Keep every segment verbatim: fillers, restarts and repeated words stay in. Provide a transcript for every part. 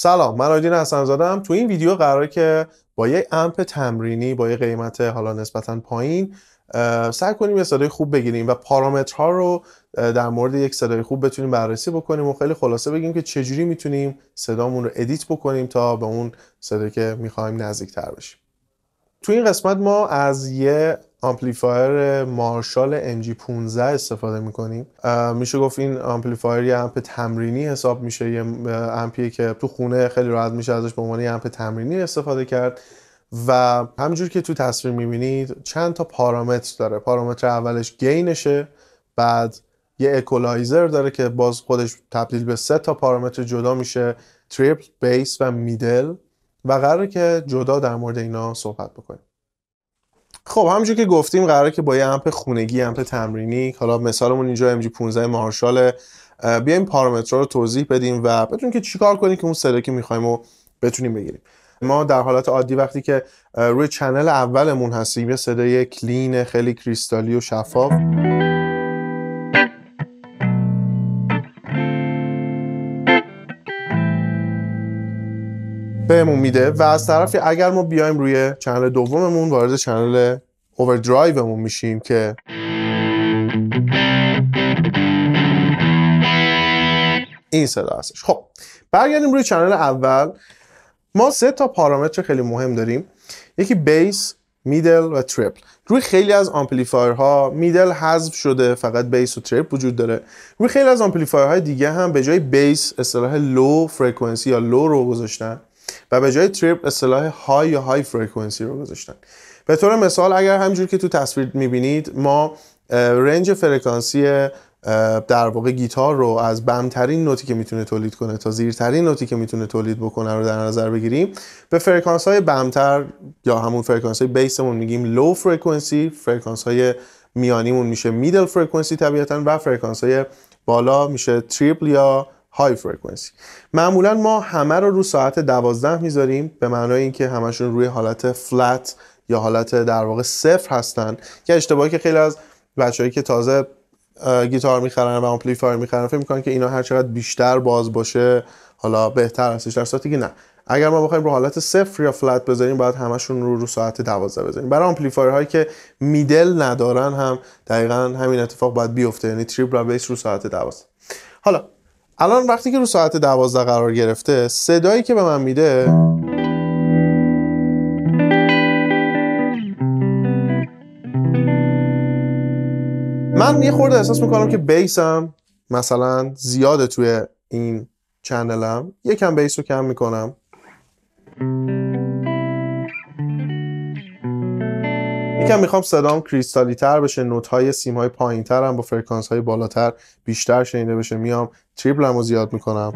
سلام، من آیدین حسن‌زاده‌ام. تو این ویدیو قراره که با یه امپ تمرینی با یه قیمت حالا نسبتاً پایین سعی کنیم یه صدای خوب بگیریم و پارامترها رو در مورد یک صدای خوب بتونیم بررسی بکنیم و خیلی خلاصه بگیم که چجوری میتونیم صدامون رو ادیت بکنیم تا به اون صدایی که میخوایم نزدیک‌تر بشیم. تو این قسمت ما از یه آمپلیفایر مارشال ام جی پانزده استفاده میکنیم. میشه گفت این آمپلیفایر یه امپ تمرینی حساب میشه، یه امپیه که تو خونه خیلی راحت میشه ازش به عنوان یه امپ تمرینی استفاده کرد و همینجور که تو تصویر میبینید چند تا پارامتر داره. پارامتر اولش گینشه، بعد یه اکولایزر داره که باز خودش تبدیل به سه تا پارامتر جدا میشه، تریپل، بیس و میدل، و قراره که جدا در مورد اینا صحبت بکنیم. خب همونجور که گفتیم قراره که با یه امپ خونگی، امپ تمرینی، حالا مثالمون اینجا ام جی پانزده مارشال، بیایم پارامترها رو توضیح بدیم و بدونیم که چیکار کنیم که اون صدایی که می‌خوایم رو بتونیم بگیریم. ما در حالت عادی وقتی که روی چنل اولمون هستیم یه صدای کلین، خیلی کریستالی و شفاف بهمون میده و از طرفی اگر ما بیایم روی چنل دوممون وارد چنل اووردرایومون میشیم که این صدا هستش. خب برگردیم روی چنل اول. ما سه تا پارامتر خیلی مهم داریم، یکی بیس، میدل و تریپل. روی خیلی از آمپلیفایرها میدل حذف شده، فقط بیس و تریپل وجود داره. روی خیلی از آمپلیفایرهای دیگه هم به جای بیس اصطلاح لو فرکانسی یا لو رو گذاشتن و به جای تریپل اصطلاح های یا های فرکانسی رو گذاشتن. به طور مثال اگر همونجوری که تو تصویر میبینید ما رنج فرکانسی در واقع گیتار رو از بمترین نوتی که میتونه تولید کنه تا زیرترین نوتی که میتونه تولید بکنه رو در نظر بگیریم، به فرکانس های بمتر یا همون فرکانس های بیسمون میگیم لو فرکانسی، فرکانس های میانیمون میشه میدل فرکانسی طبیعتاً و فرکانس های بالا میشه تریپل یا های فرکانسی. معمولا ما همه رو رو ساعت دوازده میذاریم، به معنای اینکه همشون روی حالت فلت یا حالت در واقع صفر هستن، که اشتباهی که خیلی از بچه‌ای که تازه گیتار میخرن و آمپلیفایر میخرن فکر میکنن که اینا هر چقدر بیشتر باز باشه حالا بهتر هستش، در صورتی که نه. اگر ما بخوایم رو حالت صفر یا فلت بذاریم باید همشون رو رو ساعت دوازده بذاریم. برای آمپلیفایرهایی که میدل ندارن هم دقیقاً همین اتفاق باید بیفته، یعنی تریپل و بیس رو ساعت دوازده. حالا الان وقتی که رو ساعت دوازده قرار گرفته، صدایی که به من میده من یه خورده احساس میکنم که بیسم مثلا زیاده توی این چنلم، یکم بیس رو کم میکنم، یکم میخوام صدام کریستالی تر بشه، نوت های سیم های پایین تر هم با فرکانس های بالاتر بیشتر شنیده بشه، میام تریپلم رو زیاد میکنم.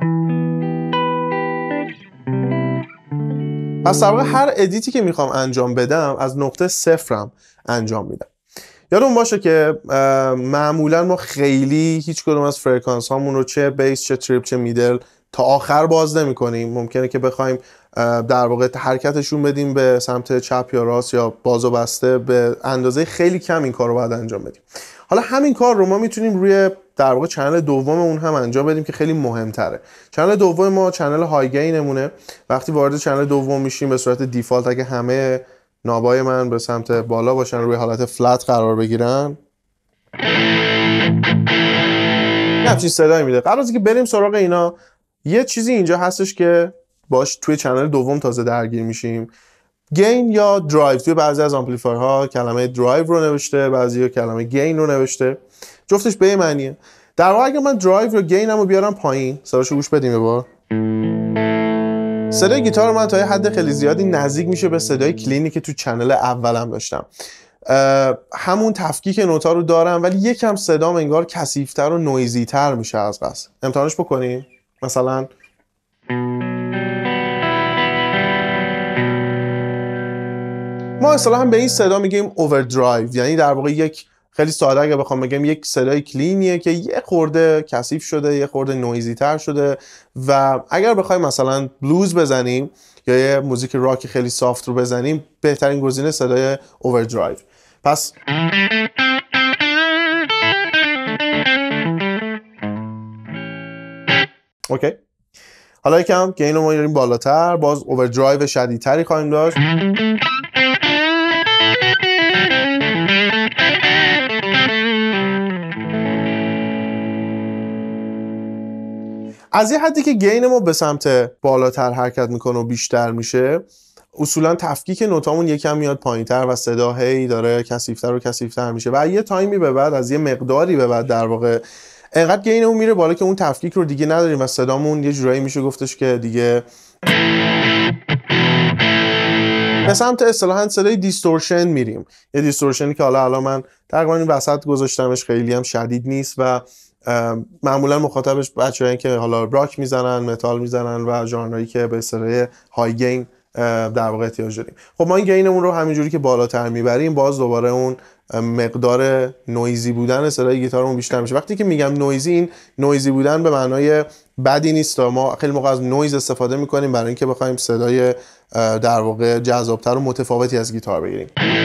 پس در واقع هر ادیتی که میخوام انجام بدم از نقطه صفرم انجام میدم. یادمون باشه که معمولا ما خیلی هیچ کدوم از فرکانس هامون رو چه بیس چه تریپل چه میدل تا آخر باز نمی کنیم. ممکنه که بخوایم در واقع حرکتشون بدیم به سمت چپ یا راست یا باز و بسته، به اندازه خیلی کم این کار رو باید انجام بدیم. حالا همین کار رو ما میتونیم روی در واقع چنل دوم اون هم انجام بدیم که خیلی مهمتره. چنل دوم ما چنل های گینمونه. وقتی وارد چنل دوم میشیم به صورت دیفالت اگه همه نابای من به سمت بالا باشن، روی حالت فلت قرار بگیرن، یه همچین صدایی میده. قبل از اینکه بریم سراغ اینا یه چیزی اینجا هستش که باش توی چنل دوم تازه درگیر میشیم. گین یا درایو. توی بعضی از آمپلیفایرها کلمه درایو رو نوشته، بعضی کلمه گین رو نوشته، جفتش به معنیه. در واقع اگه من درایو رو گینم رو بیارم پایین، صداشو گوش بدیم یه بار. صدای گیتار من تا یه حد خیلی زیادی نزدیک میشه به صدای کلینی که تو چنل اولم داشتم. همون تفکیک نوتا رو دارم ولی یکم صدام انگار کثیف‌تر و نویزی‌تر میشه از قصد. امتحانش بکنیم. مثلا ما اصطلاحاً به این صدا میگیم اووردرایو، یعنی در واقع یک خیلی ساده اگه بخوام بگم یک صدای کلینیه که یه خورده کثیف شده، یه خورده نویزی تر شده و اگر بخوایم مثلا بلوز بزنیم یا یه موزیک راک خیلی سافت رو بزنیم بهترین گزینه صدای اووردرایو. پس اوکی. حالا یکم گین رو ما میاریم بالاتر، باز اووردرایو شدیدتری خواهیم داشت. از یه حدی که گین ما به سمت بالاتر حرکت میکنه و بیشتر میشه، اصولا تفکیک نوتامون یکم میاد پایینتر و صدا هی داره کثیف‌تر و کثیف‌تر میشه و یه تایمی به بعد، از یه مقداری به بعد در واقع انقدر گینمون میره بالا که اون تفکیک رو دیگه نداریم و صدامون یه جورایی میشه گفتش که دیگه به سمت اصطلاحاً صدای دیستورشن میریم. یه دیستورشنی که حالا حالا من تقریبا این وسط گذاشتمش، خیلی هم شدید نیست و معمولا مخاطبش بچه‌هایی که حالا راک میزنن، متال میزنن و ژانرایی که به اصطلاح های گین در واقع احتیاج داریم. خب ما این گینمون رو همینجوری که بالاتر میبریم، باز دوباره اون مقدار نویزی بودن صدای گیتارمون بیشتر میشه. وقتی که میگم نویزی، این نویزی بودن به معنای بدی نیست. ما خیلی موقع از نویز استفاده میکنیم برای اینکه بخوایم صدای در واقع جذابتر و متفاوتی از گیتار بگیریم.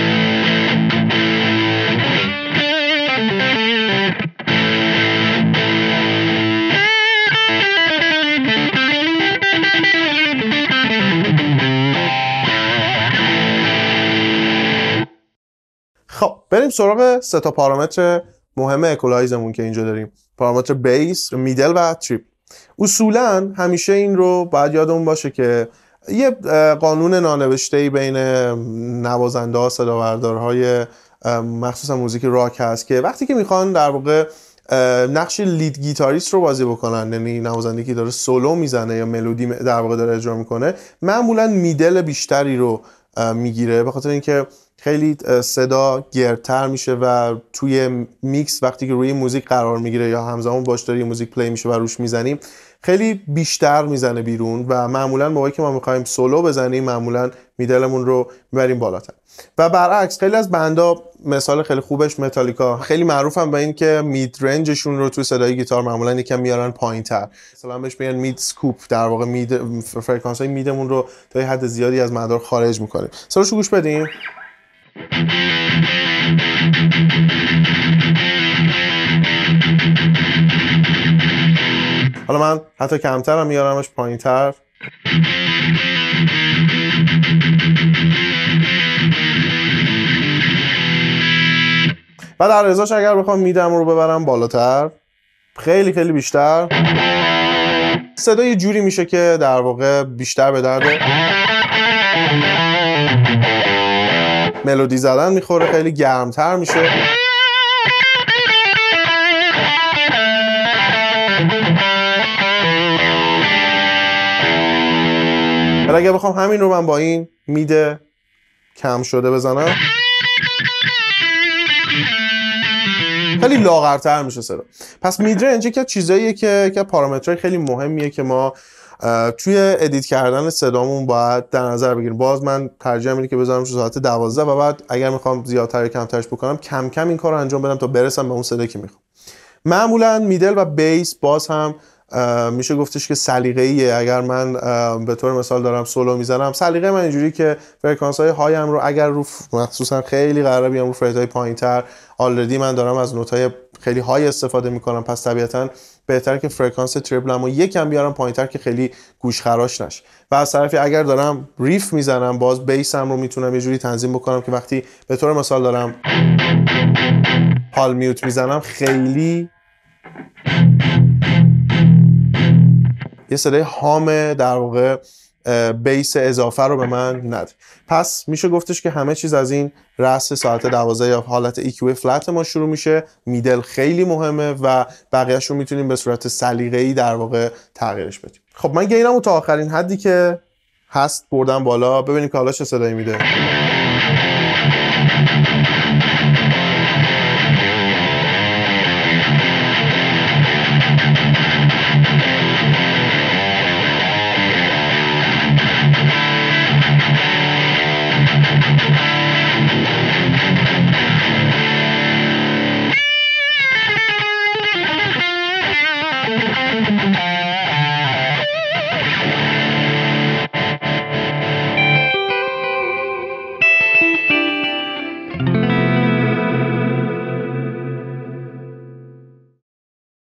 خب بریم سراغ سه تا پارامتر مهم اکولایزمون که اینجا داریم. پارامتر بیس، میدل و تریپ. اصولا همیشه این رو باید یادمون باشه که یه قانون نانوشته‌ای بین نوازنده‌ها، صداوردارهای مخصوصا موزیک راک هست که وقتی که میخوان در واقع نقش لید گیتاریست رو بازی بکنن، یعنی نوازنده که داره سولو میزنه یا ملودی در واقع داره اجرا میکنه، معمولا میدل بیشتری رو میگیره، به خاطر اینکه خیلی صدا گردتر میشه و توی میکس وقتی که روی موزیک قرار میگیره یا همزمان باش داره موزیک پلی میشه و روش میزنیم، خیلی بیشتر میزنه بیرون و معمولا موقعی که ما میخوایم سولو بزنیم معمولا میدلمون رو میبریم بالاتر. و برعکس خیلی از بندا، مثال خیلی خوبش متالیکا، خیلی معروفن به این که مید رنجشون رو توی صدای گیتار معمولا یکم میارن پایینتر، مثلا بهش میگن مید سکوپ، در واقع مید فرکانس های میدمون رو تا یه حد زیادی از مدار خارج میکنیم. صداشو گوش بدیم. حالا من حتی کمتر هم میارمش پایینتر. و در ازاش اگر بخوام میدم رو ببرم بالاتر، خیلی خیلی بیشتر، صدا یه جوری میشه که در واقع بیشتر به درد ملودی زدن میخوره، خیلی گرمتر میشه. ولی اگه بخوام همین رو من با این مید کم شده بزنم، خیلی لاغرتر میشه صدا. پس مید رنج که چیزاییه که که پارامترهای خیلی مهمیه که ما توی ادیت کردن صدامون باید در نظر بگیریم. باز من ترجیح میدم که بذارم تو ساعت دوازده و بعد اگر میخوام زیادتر یا کمترش بکنم، کم کم این کارو انجام بدم تا برسم به اون صدایی که میخوام. معمولا میدل و بیس باز هم میشه گفتش که سلیقه‌ایه. اگر من به طور مثال دارم سولو میزنم، سلیقه من اینجوری که فرکانس های هایم رو اگر رو مخصوصا خیلی قراره بیام رو فریت های پایینتر، آلردی من دارم از نوت های خیلی های استفاده میکنم، پس طبیعتاً بهتره که فرکانس تریبلمو یکم بیارم پایینتر که خیلی گوش خراش نشه. و از طرفی اگر دارم ریف میزنم، باز بیسم رو میتونم یه جوری تنظیم بکنم که وقتی به طور مثال دارم پال میوت میزنم، خیلی یه صدای هام در واقع بیس اضافه رو به من ند. پس میشه گفتش که همه چیز از این رأس ساعت دوازده یا حالت ای کیو فلت ما شروع میشه. میدل خیلی مهمه و بقیه‌اش رو میتونیم به صورت سلیقه‌ای در واقع تغییرش بدیم. خب من گینمو تا آخرین حدی که هست بردم بالا، ببینیم که حالا چه صدایی میده.